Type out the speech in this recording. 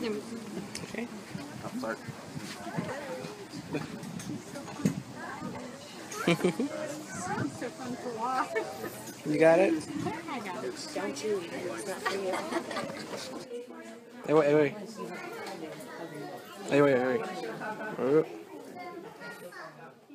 Okay. I'll start. So fun to watch. You got it? I got it. Don't you? It's not for you. Hey, wait, hey, wait. Hey, wait, hey, wait.